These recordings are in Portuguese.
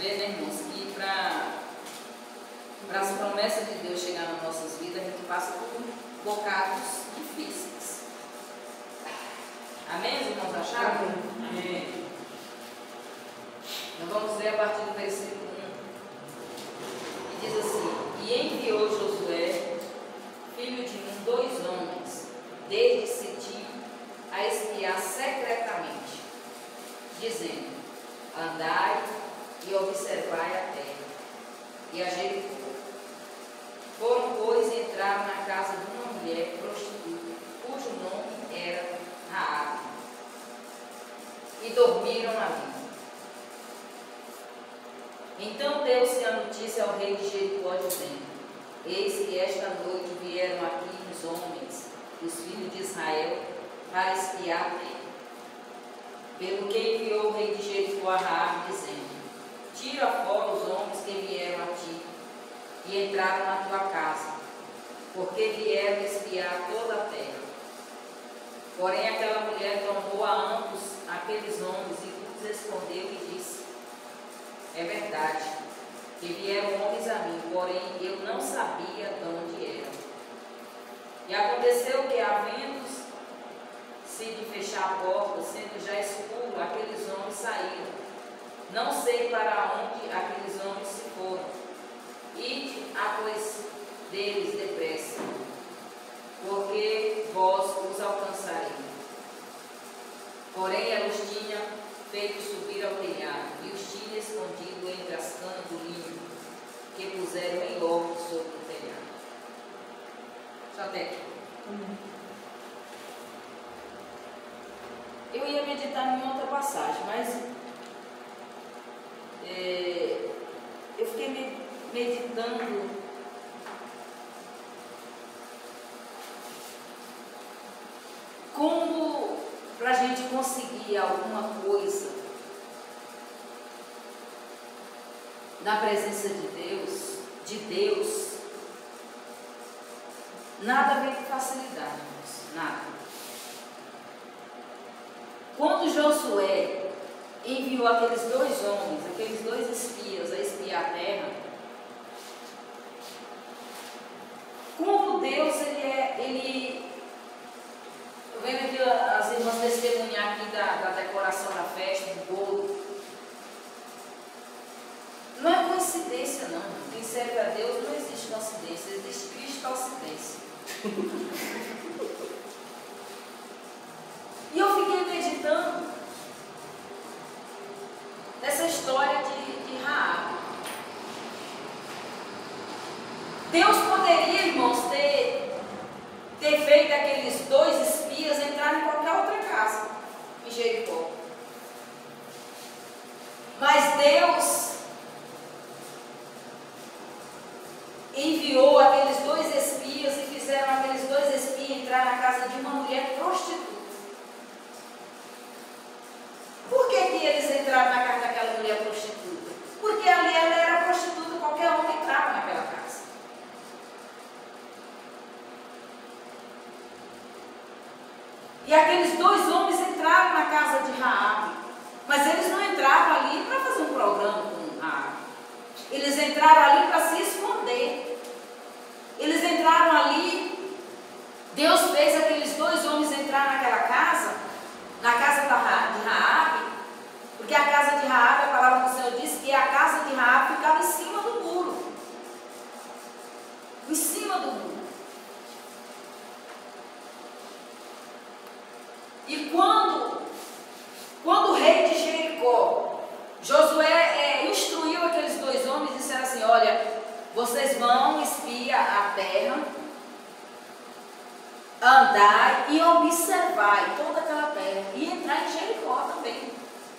ver, né, irmãos, que para as promessas de Deus chegar nas nossas vidas, a gente passa por bocados difíceis. Amém, irmãos? Acharam? Amém. Então vamos ler a partir do versículo 1. E diz assim: E enviou Josué, filho de Nun, 2 homens, desde Sitim, a espiar secretamente, dizendo: Andai e observai a terra, e a Jericó. Foram, pois, e entraram na casa de uma mulher prostituta, cujo nome era Raabe, e dormiram ali. Então deu-se a notícia ao rei de Jericó, dizendo: Eis que esta noite vieram aqui os homens, os filhos de Israel, para espiar a terra. Pelo que enviou o rei de Jericó a Raabe, dizendo: Tira fora os homens que vieram a ti e entraram na tua casa, porque vieram espiar toda a terra. Porém aquela mulher tomou a ambos aqueles homens e os escondeu e disse: É verdade que vieram homens a mim, porém eu não sabia de onde eram. E aconteceu que, havendo-se de fechar a porta, sendo já escuro, aqueles homens saíram. Não sei para onde aqueles homens se foram. Ide após deles depressa, porque vós os alcançareis. Porém ela os tinha feito subir ao telhado, e os tinha escondido entre as canas do linho, que puseram em ordem sobre o telhado. Só até aqui. Eu ia meditar em outra passagem, mas eu fiquei meditando como, para a gente conseguir alguma coisa na presença de Deus, nada vem com facilidade, nada. Quando Josué enviou aqueles 2 homens, aqueles 2 espias a espiar a terra, como Deus, eu venho aqui as irmãs testemunhar aqui da decoração da festa, do bolo. Não é coincidência não, quem serve a Deus não existe coincidência, existe cristoccidência. E eu fiquei meditando nessa história de Raabe. Deus poderia, irmãos, ter feito aqueles 2 espias entrar em qualquer outra casa em Jericó. Mas Deus enviou aqueles 2 espias e fizeram aqueles 2 espias entrar na casa de uma mulher prostituta. Por que eles entraram na casa daquela mulher prostituta? Porque ali ela era prostituta, qualquer um que entrava naquela casa. E aqueles 2 homens entraram na casa de Raabe, mas eles não entraram ali para fazer um programa com Raabe. Eles entraram ali para se esconder. Eles entraram ali, Deus fez aqueles 2 homens entrar naquela casa, na casa de Raabe, porque a casa de Raabe, a palavra do Senhor diz que a casa de Raabe ficava em cima do muro. Em cima do muro. E quando o rei de Jericó, Josué instruiu aqueles 2 homens e disseram assim: olha, vocês vão espiar a terra, andar e observar toda aquela terra e entrar em Jericó também.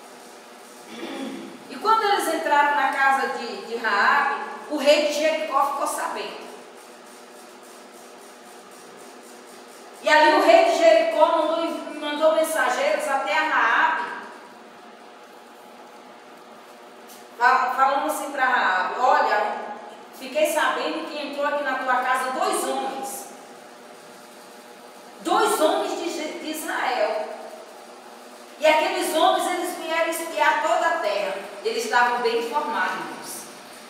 E quando eles entraram na casa de Raabe, o rei de Jericó ficou sabendo. E ali o rei de Jericó mandou mensageiros até a Raabe, falando assim para Raabe: olha, fiquei sabendo que entrou aqui na tua casa 2 homens. 2 homens de Israel. E aqueles homens, eles vieram espiar toda a terra. eles estavam bem informados, irmãos.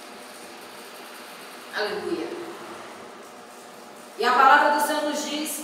Aleluia. E a palavra do Senhor nos diz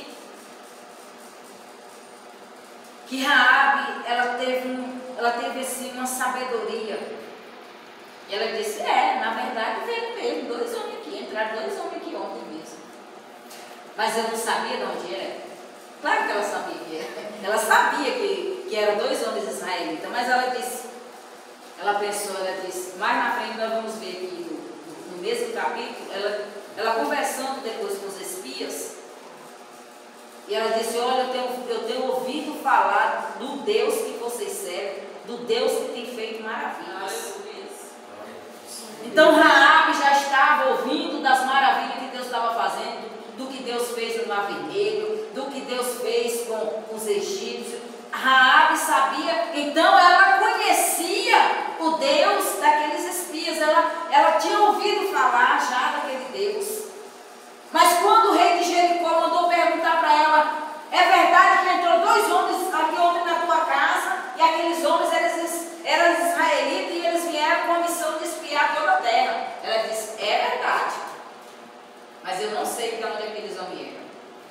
que Raabe, ela teve assim uma sabedoria. E ela disse, na verdade veio mesmo, 2 homens aqui, entraram 2 homens aqui ontem mesmo. Mas eu não sabia de onde era. Claro que ela sabia que era. Ela sabia que eram 2 homens israelitas, mas ela disse, ela disse, mais na frente nós vamos ver aqui no mesmo capítulo, ela conversando depois com os espias, e ela disse, olha, eu tenho ouvido falar do Deus que vocês servem, do Deus que tem feito maravilhas. Então Raabe já estava ouvindo das maravilhas que Deus estava fazendo, do que Deus fez no Mar Vermelho, do que Deus fez com os egípcios. Raabe sabia, então ela conhecia o Deus daqueles espias, ela tinha ouvido falar já daquele Deus. Mas quando o rei de Jericó mandou perguntar para ela, é verdade que entrou 2 homens aqui ontem na tua casa, e aqueles homens eram israelitas e eles vieram com a missão de espiar toda a terra? Ela disse, é verdade, mas eu não sei de onde aqueles homens eram.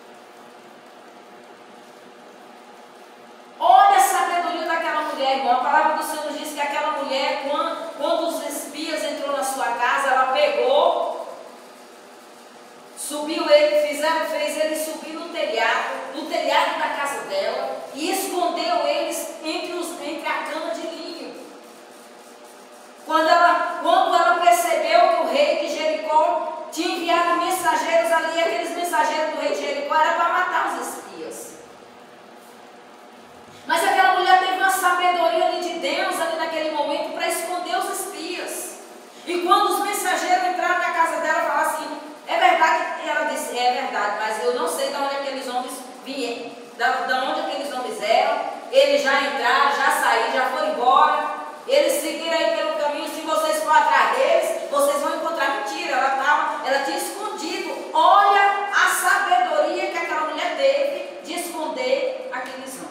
Olha a sabedoria daquela mulher, irmão. A palavra do Senhor diz que aquela mulher, quando os espias entrou na sua casa, ela pegou, subiu ele, fez ele subir no telhado da casa dela, e escondeu eles entre a cama de linho. Quando ela percebeu que o rei de Jericó tinha enviado mensageiros ali, aqueles mensageiros do rei de Jericó era para matar os espias. Mas aquela mulher teve uma sabedoria ali de Deus, ali naquele momento, para esconder os espias. E quando os mensageiros entraram na casa dela, falaram assim, é verdade? Ela disse, é verdade, mas eu não sei de onde aqueles homens vieram, de onde aqueles homens eram. Eles já entraram, já saíram, já foram embora. Eles seguiram aí pelo caminho, se vocês for atrás deles, vocês vão encontrar. Mentira, ela tinha escondido. Olha a sabedoria que aquela mulher teve de esconder aqueles homens.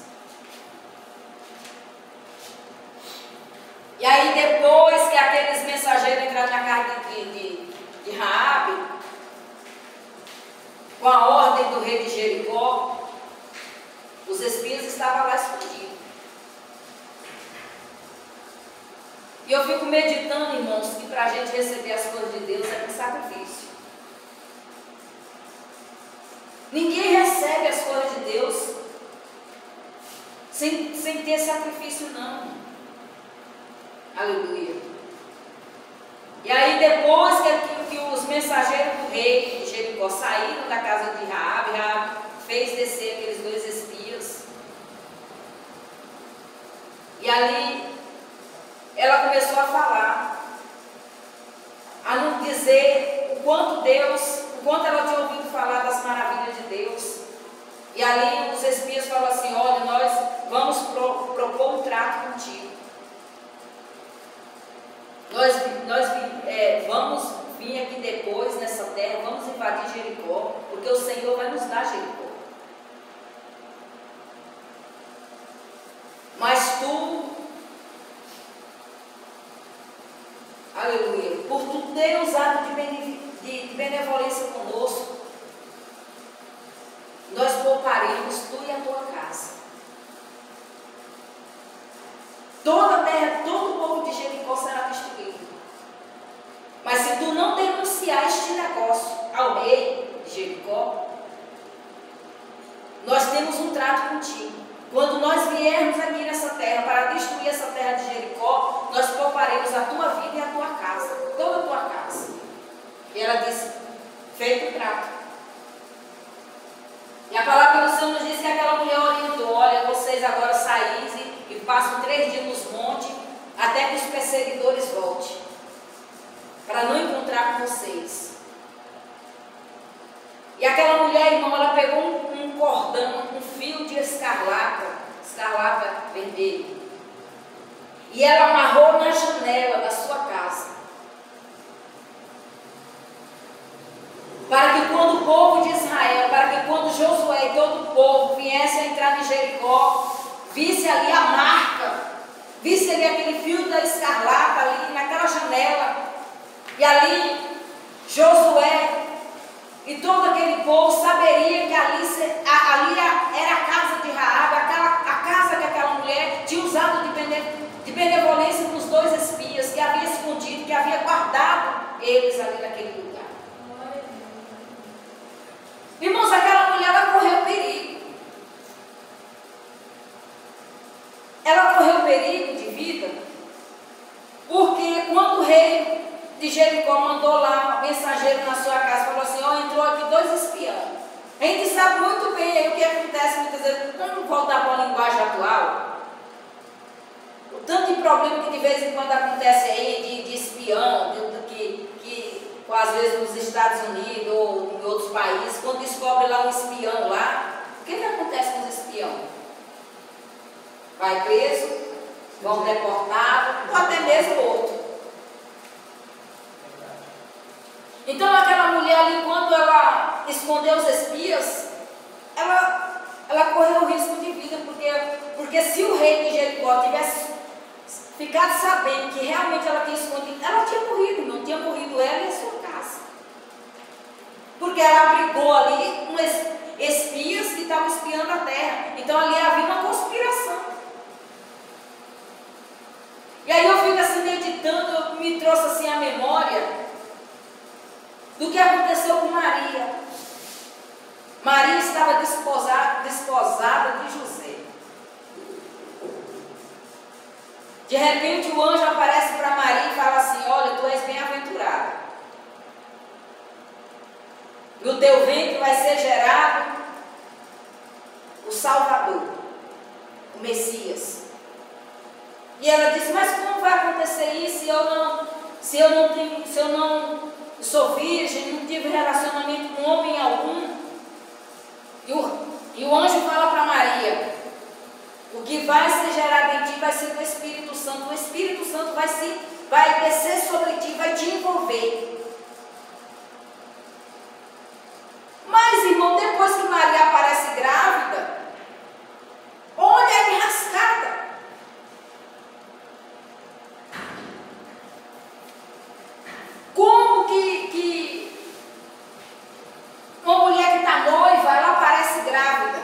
E aí depois que aqueles mensageiros entraram na casa de Raabe, com a ordem do rei de Jericó, os espias estavam lá escondidos. E eu fico meditando, irmãos, que para a gente receber as coisas de Deus é um sacrifício. Ninguém recebe as coisas de Deus sem ter sacrifício, não. Aleluia. E aí depois que os mensageiros do rei de Jericó saíram da casa de Raabe fez descer aqueles 2 espias. E ali ela começou a falar, a não dizer o quanto ela tinha ouvido falar das maravilhas de Deus. E ali os espias falaram assim, olha, nós vamos propor um trato contigo. Nós vamos vir aqui depois nessa terra, vamos invadir Jericó, porque o Senhor vai nos dar Jericó. Mas tu, aleluia, por tu ter usado de benevolência conosco, nós pouparemos tu e a tua casa. Toda a terra, todo o povo de Jericó será destruído. Mas se tu não denunciar este negócio ao rei de Jericó, nós temos um trato contigo. Quando nós viermos aqui nessa terra para destruir essa terra de Jericó, nós pouparemos a tua vida e a tua casa, toda a tua casa. E ela disse, feito o trato. E a palavra do Senhor nos diz que aquela mulher orientou, olha, vocês agora saís e passam 3 dias nos montes, até que os perseguidores voltem, para não encontrar com vocês. E aquela mulher, irmão, ela pegou um cordão, um fio de escarlata vermelho, e ela amarrou na janela da sua casa, para que quando o povo de Israel, para que quando Josué e todo o povo viessem a entrar em Jericó, visse ali a marca, visse ali aquele fio da escarlata ali naquela janela, e ali Josué e todo aquele povo saberia que ali era a casa de Raabe, a casa que aquela mulher tinha usado de benevolência para os 2 espias, que havia escondido, que havia guardado eles ali naquele lugar. Irmãos, aquela mulher, ela correu perigo. Ela correu perigo de vida, porque quando o rei de Jericó mandou lá um mensageiro na sua casa, falou assim: ó, entrou aqui 2 espiões. A gente sabe muito bem aí o que acontece muitas vezes. Vamos voltar para a linguagem atual. O tanto de problema que de vez em quando acontece aí de espião, que às vezes nos Estados Unidos ou em outros países, quando descobre lá um espião lá, o que acontece com os espiões? Vai preso, vão deportado, ou até mesmo outro. Então aquela mulher ali, quando ela escondeu os espias, ela correu o risco de vida, porque se o rei de Jericó tivesse ficado sabendo que realmente ela tinha escondido, ela tinha morrido, não tinha morrido ela e a sua casa. Porque ela abrigou ali espias que estavam espiando a terra. Então ali havia uma conspiração. E aí eu fico assim meditando, me trouxe assim a memória do que aconteceu com Maria. Maria estava desposada de José. De repente o anjo aparece para Maria e fala assim: olha, tu és bem-aventurada. No teu ventre vai ser gerado o Salvador, o Messias. E ela disse: mas como vai acontecer isso se eu não sou virgem, não tive relacionamento com homem algum? E o anjo fala para Maria: o que vai ser gerado em ti vai ser do Espírito Santo. O Espírito Santo vai descer sobre ti, vai te envolver. Mas, irmão, depois que Maria aparece grávida, olha a enrascada. Como que uma mulher que está noiva, ela aparece grávida?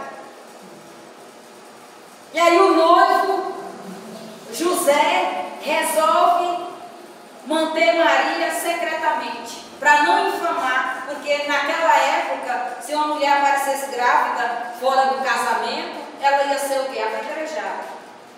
E aí o noivo, José, resolve manter Maria secretamente, para não infamar, porque naquela época, se uma mulher aparecesse grávida fora do casamento, ela ia ser o quê? Apedrejada.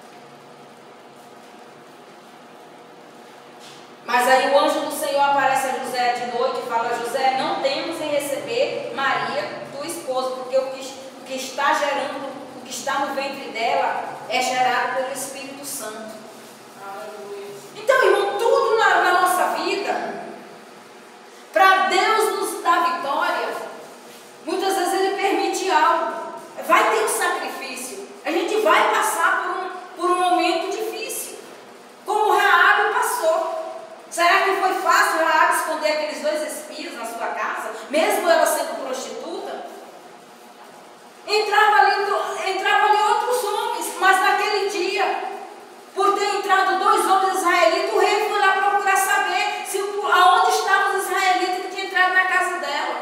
Mas aí o anjo do Senhor aparece a José de noite e fala: José, não temos em receber Maria, tua esposa, porque o que está gerando, o que está no ventre dela é gerado pelo Espírito Santo. Então, irmão, tudo na nossa vida, para Deus nos dar vitória, muitas vezes Ele permite algo. Vai ter um sacrifício. A gente vai passar por um momento difícil, como Raabe passou. Será que foi fácil Raabe esconder aqueles 2 espias na sua casa, mesmo ela sendo prostituta? Entrava ali outros homens, mas naquele dia, por ter entrado 2 homens israelitas, o rei foi lá procurar saber aonde estavam os israelitas que tinham entrado na casa dela,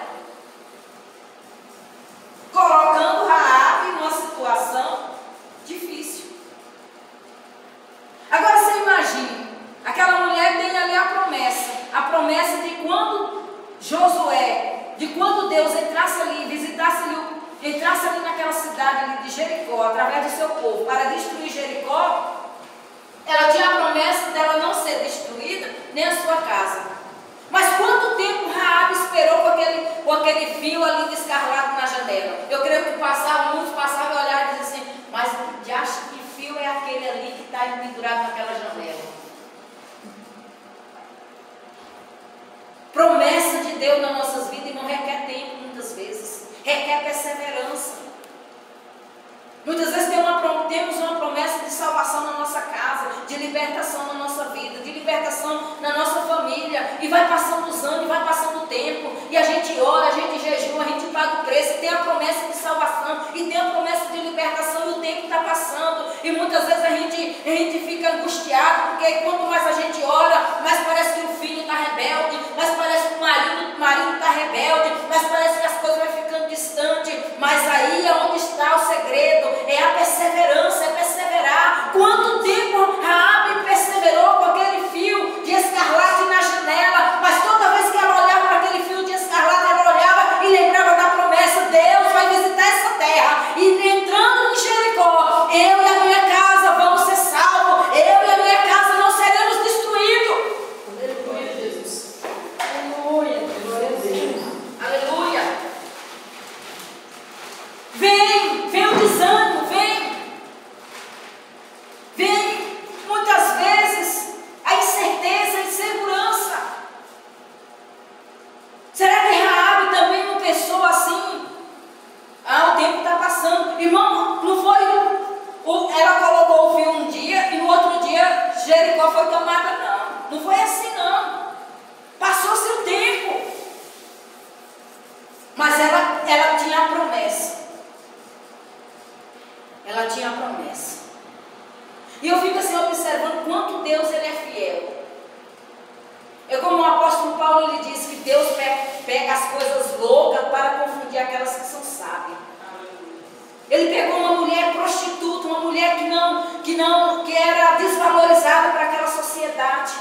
colocando Raabe numa situação difícil. Agora você imagina, aquela mulher tem ali a promessa de quando Josué, de quando Deus entrasse ali, entrasse ali naquela cidade ali de Jericó, através do seu povo, para destruir Jericó, ela tinha a promessa dela não ser destruída, nem a sua casa. Mas quanto tempo Raabe esperou com aquele fio ali descarlado na janela? Eu creio que muitos passavam e olhavam e diziam assim: mas que fio é aquele ali que está pendurado naquela janela? Promessa de Deus nas nossas vidas, irmão, requer tempo muitas vezes, requer perseverança. Muitas vezes temos uma promessa de salvação na nossa casa, de libertação na nossa vida, de libertação na nossa família, e vai passando os anos, e vai passando o tempo, e a gente ora, a gente jejua, a gente paga o preço, e tem a promessa de salvação, e tem a promessa de libertação, e o tempo está passando, E muitas vezes a gente fica angustiado, porque quanto mais a gente ora, mais parece que o filho está rebelde, mais parece que o marido está rebelde, mais parece que as coisas vão ficando distantes. Mas aí é onde está o segredo, é a perseverança, é perseverar. Quanto tempo Raabe perseverou com aquele fio de escarlate na janela, mas toda vez que ela olhava para aquele fio de escarlate, ela olhava e lembrava da promessa: Deus vai visitar essa terra, e entrando em Jericó, eu e a minha casa vamos ser salvos, eu e a minha casa não seremos destruídos. Aleluia, Jesus. Aleluia, glória a Deus. Aleluia. Vem o desânimo, vem muitas vezes a incerteza, a insegurança. Será que Raabe também não pensou assim? O tempo está passando. Irmão, não foi, ela colocou o fio um dia e no outro dia Jericó foi tomada, não. Não foi assim, não. Passou-se o tempo. Mas ela tinha a promessa. Ela tinha a promessa. E eu fico assim observando quanto Deus ele é fiel. É como o apóstolo Paulo ele disse que Deus pega as coisas loucas para confundir aquelas que são sábias. Ele pegou uma mulher prostituta, uma mulher que era desvalorizada para aquela sociedade.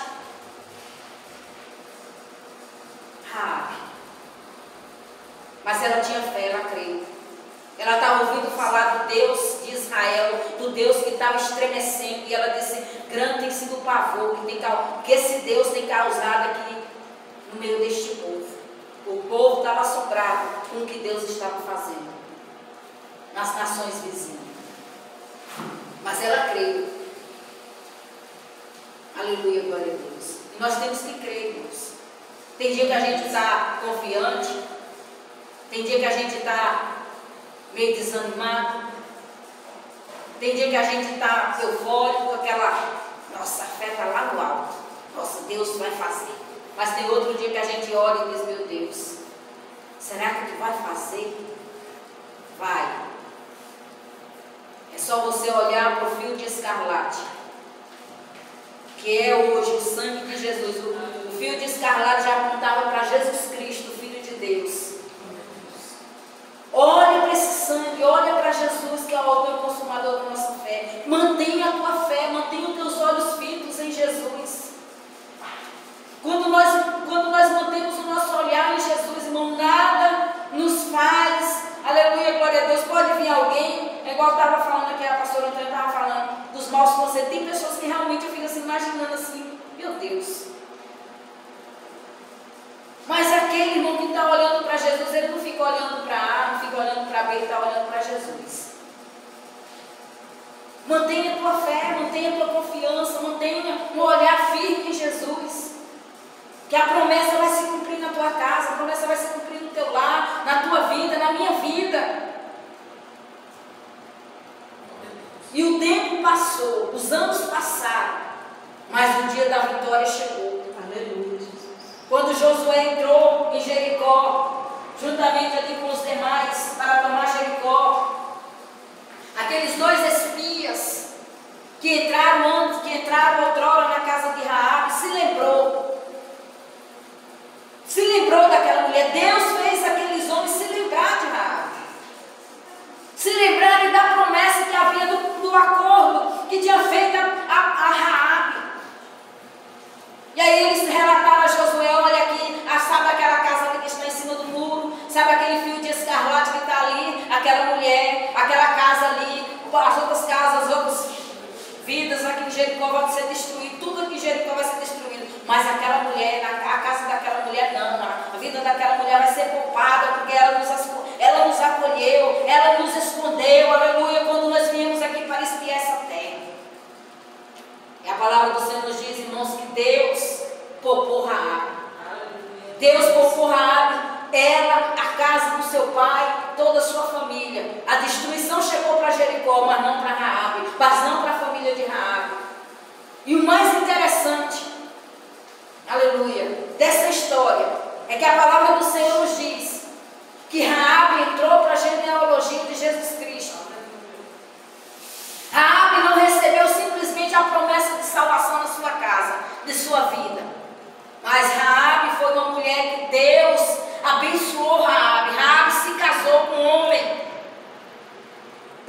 Mas ela tinha fé, ela creu. Ela estava ouvindo falar do Deus de Israel, do Deus que estava estremecendo, e ela disse: grande tem sido o pavor que esse Deus tem causado aqui no meio deste povo. O povo estava assombrado com o que Deus estava fazendo nas nações vizinhas. Mas ela creu. Aleluia, glória a Deus. E nós temos que crer, irmãos. Tem dia que a gente está confiante, tem dia que a gente está meio desanimado, tem dia que a gente está eufórico, nossa, a fé está lá no alto, nossa, Deus vai fazer. Mas tem outro dia que a gente olha e diz: meu Deus, será que tu vai fazer? Vai. É só você olhar para o fio de escarlate, que é hoje o sangue de Jesus. O fio de escarlate já apontava para Jesus Cristo, Filho de Deus. Olha para esse sangue, olha para Jesus, que é o autor e consumador da nossa fé. Mantenha a tua fé, mantenha os teus olhos fitos em Jesus. Quando nós mantemos o nosso olhar em Jesus, irmão, nada nos faz, aleluia, glória a Deus. Pode vir alguém, é igual eu estava falando aqui, a pastora Antônia estava falando dos maus conselhos. Tem pessoas que realmente eu fico assim, imaginando assim: meu Deus. Mas aquele irmão que está olhando para Jesus, ele não fica olhando para A, não fica olhando para B, ele está olhando para Jesus. Mantenha a tua fé, mantenha a tua confiança, mantenha um olhar firme em Jesus. Que a promessa vai se cumprir na tua casa, a promessa vai se cumprir no teu lar, na tua vida, na minha vida. E o tempo passou, os anos passaram, mas o dia da vitória chegou. Aleluia, Jesus. Quando Josué entrou em Jericó, juntamente ali com os demais, para tomar Jericó, aqueles dois espias que entraram outrora na casa de Raabe, se lembrou daquela mulher. Deus fez aqueles homens se lembrar de Raabe, se lembrarem da promessa que havia do acordo que tinha feito a Raabe. E aí eles relataram a Josué: olha aqui, sabe aquela casa ali que está em cima do muro, sabe aquele fio de escarlate que está ali, aquela mulher, aquela casa ali, as outras casas, as outras vidas aqui em Jericó vão ser destruídas, tudo aqui em Jericó vai ser destruído, mas aquela mulher, a casa daquela mulher não, a vida daquela mulher vai ser poupada, porque ela nos acolheu, ela nos escondeu, aleluia, quando nós viemos aqui para espiar essa terra. E a palavra do Senhor nos diz, irmãos, que Deus poupou Raabe. Deus poupou Raabe, ela, a casa do seu pai, toda a sua família. A destruição chegou para Jericó, mas não para Raabe, mas não para a família de Raabe. E o mais interessante, aleluia, dessa história, é que a palavra do Senhor nos diz que Raabe entrou para a genealogia de Jesus Cristo. Raabe não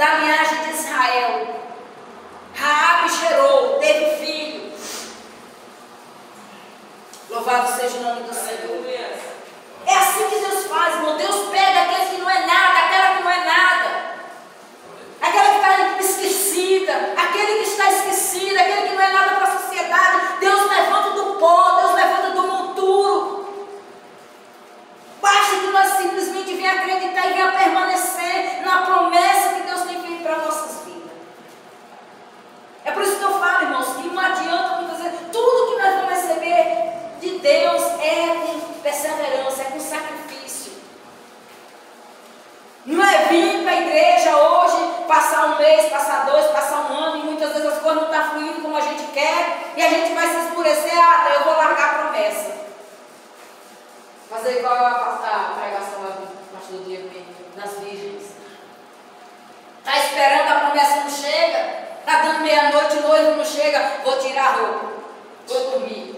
da linhagem de Israel. Raabe gerou, teve filho. Louvado seja o nome do Senhor. É assim que Deus faz, irmão. Deus pega aquele que não é nada, aquela que não é nada, aquela que está esquecida, aquele que está esquecido, aquele que não é nada para a sociedade. Deus levanta do pó, Deus levanta do monturo. Basta que nós simplesmente venhamos acreditar e venhamos permanecer na promessa que Deus tem feito para nossas vidas. É por isso que eu falo, irmãos, que não adianta muitas vezes. Tudo que nós vamos receber de Deus é com perseverança, é com sacrifício. Não é vir para a igreja hoje, passar um mês, passar dois, passar um ano, e muitas vezes as coisas não estão fluindo como a gente quer, e a gente vai se escurecer. Ah, eu vou largar a promessa. Fazer igual a pregação lá do pastor Diego das virgens. Está esperando, a promessa não chega. Está dando meia-noite, o noivo não chega. Vou tirar a roupa, vou dormir.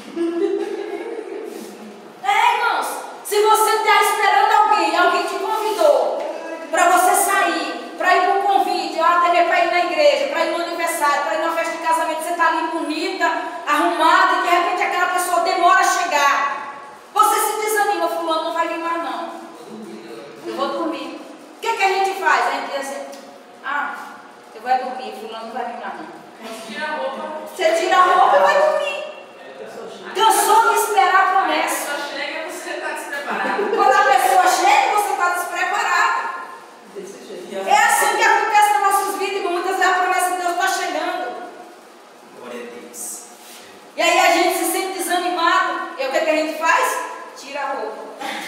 Irmãos, se você está esperando alguém te convidou para você sair, para ir para um convite, para ir na igreja, para ir no aniversário, para ir numa festa de casamento, você está ali bonita, arrumada, e de repente aquela pessoa demora a chegar. Você se desanima, fulano não vai vir mais não. Eu vou dormir. O que a gente faz? A gente diz assim, você vai dormir, fulano não vai vir mais não. Você tira a roupa e vai dormir. Cansou de esperar a promessa. A pessoa chega, você está despreparado. Quando a pessoa chega, você está despreparado. É assim que acontece nas nossas vidas, irmão. Muitas vezes a promessa de Deus está chegando. Glória a Deus. E aí a gente se sente desanimado. E o que a gente faz? Tira a roupa.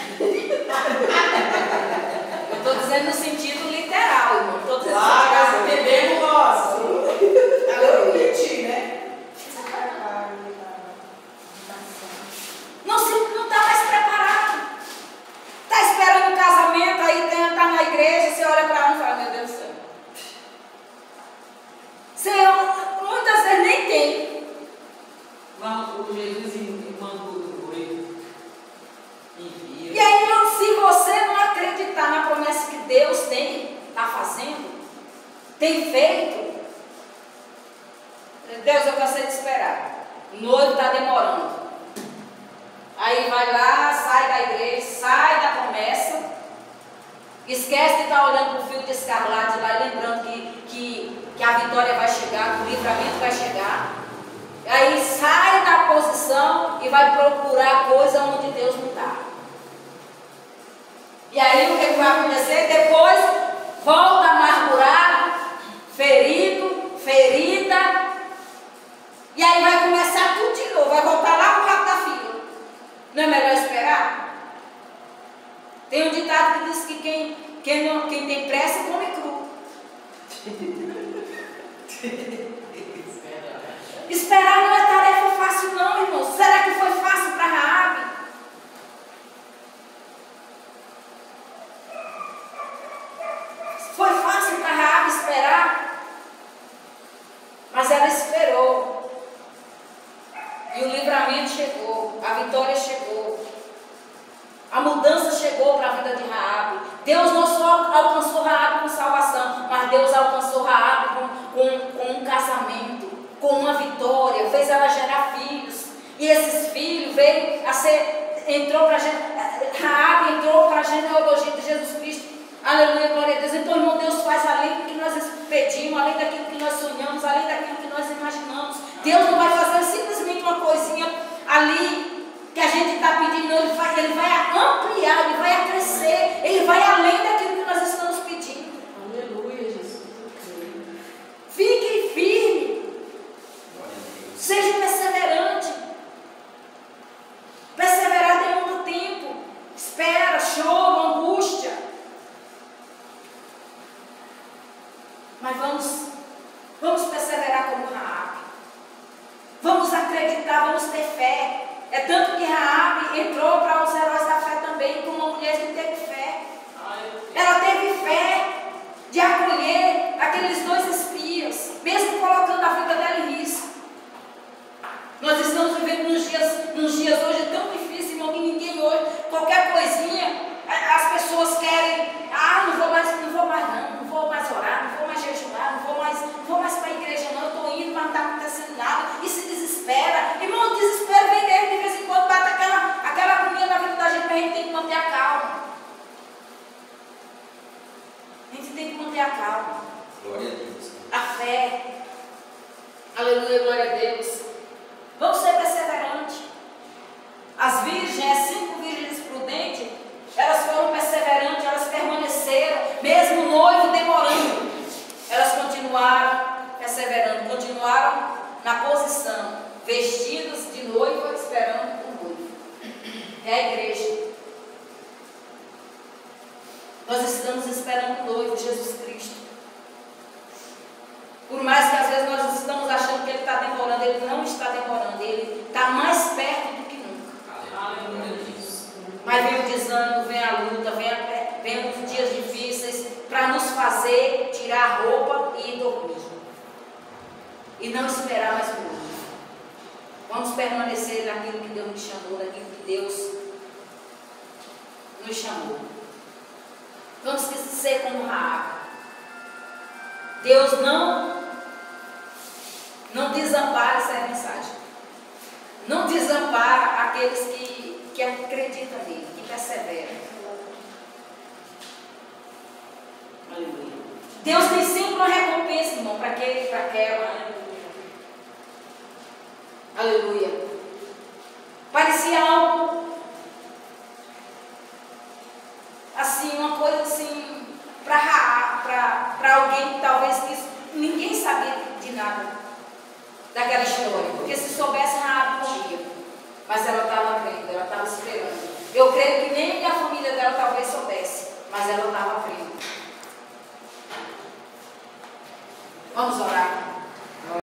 Eu estou dizendo no sentido literal, irmão. Estou dizendo Claro, bebemos nós. Agora eu menti, né? Não está mais preparado. Está esperando um casamento, aí está na igreja, você olha para um e fala, meu Deus do céu. Senhor, muitas vezes nem tem. Vamos por Jesus e manda o coelho. E aí, se você não acreditar na promessa que Deus está fazendo, tem feito, Deus, eu cansei de esperar. O noivo está demorando. Aí vai lá, sai da igreja, sai da promessa, esquece de estar olhando para o fio de escarlate lá, lembrando que a vitória vai chegar, que o livramento vai chegar. Aí sai da posição e vai procurar coisa onde Deus não está. E aí o que vai acontecer? Depois volta amargurado, ferido, ferida, e aí vai começar tudo de novo, vai voltar lá para o rato da fila. Não é melhor esperar? Tem um ditado que diz que quem tem pressa come cru. Esperar não é tarefa fácil não, irmão. Será que foi fácil para Raabe? Foi fácil para Raabe esperar? Mas ela esperou. E o livramento chegou, a vitória chegou, a mudança chegou para a vida de Raabe. Deus não só alcançou Raabe com salvação, mas Deus alcançou Raabe com um casamento, com uma vitória, fez ela gerar filhos. E esses filhos veio a ser, Raabe entrou para a genealogia de Jesus Cristo. Aleluia, glória a Deus. Então, irmão, Deus faz além do que nós pedimos, além daquilo que nós sonhamos, além daquilo que nós imaginamos. Deus não vai fazer simplesmente uma coisinha ali que a gente está pedindo, não. Ele vai ampliar, ele vai acrescer, ele vai além daquilo que nós estamos pedindo. Aleluia, Jesus. Fique firme. Seja perseverante. Perseverar demanda tempo. Espera, choro, angústia. Mas vamos perseverar como Raabe. Vamos acreditar, vamos ter fé. É tanto que Raabe entrou para os heróis da fé também, como uma mulher que teve fé. Ela teve fé de acolher aqueles dois espias, mesmo colocando a vida dela em risco. Nós estamos vivendo nos dias hoje tão difíceis, irmão, que ninguém hoje, qualquer coisinha, as pessoas querem, não vou mais orar, não vou fé. Aleluia, glória a Deus. Vamos ser perseverantes. As virgens, as 5 virgens prudentes, elas foram perseverantes, elas permaneceram, mesmo o noivo demorando, elas continuaram perseverando, continuaram na posição, vestidos de noiva, esperando o noivo. É a igreja. Nós estamos esperando o noivo, Jesus Cristo. Por mais que às vezes nós estamos achando que ele está demorando, ele não está demorando, ele está mais perto do que nunca. Aleluia. Mas vem o desânimo, vem a luta, vem os dias difíceis para nos fazer tirar a roupa e ir dormir. E não esperar mais o noivo. Vamos permanecer naquilo que Deus nos chamou, naquilo que Deus nos chamou. Vamos ser como Raabe. Deus não desampara, essa é a mensagem. Não desampara aqueles que acreditam nele, que perseveram. Aleluia. Deus tem sempre uma recompensa, irmão, para aquele e para aquela. Aleluia. Parecia algo assim, uma coisa assim, para alguém que talvez ninguém sabia de nada daquela história, porque se soubesse, Raabe morria, mas ela estava crendo, ela estava esperando. Eu creio que nem a família dela talvez soubesse, mas ela estava crendo. Vamos orar.